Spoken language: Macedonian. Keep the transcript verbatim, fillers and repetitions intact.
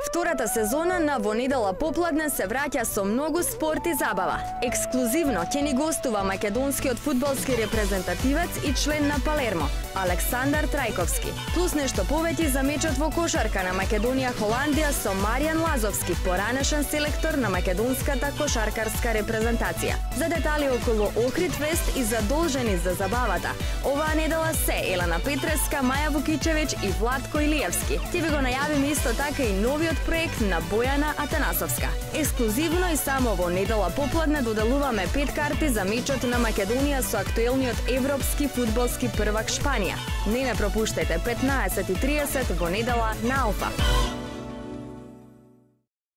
Втората сезона на Во недела попладне се враќа со многу спорт и забава. Ексклузивно ќе ни гостува македонскиот фудбалски репрезентативец и член на Палермо, Александар Трајковски. Плюс нешто повеќе за мечот во кошарка на Македонија-Холандија со Маријан Лазовски, поранешен селектор на македонската кошаркарска репрезентација. За детали околу Охрид фест и задолжени за забавата, оваа недела се Елена Петреска, Маја Вукичевиќ и Владко Илиевски. Ќе ви го најавиме исто така и новиот проект на Бојана Атанасовска. Ексклузивно и само во недела попладне доделуваме пет карти за мечот на Македонија со актуелниот европски фудбалски првак Шпанија. Не ме пропуштајте петнаесет и триесет во недела на Алфа.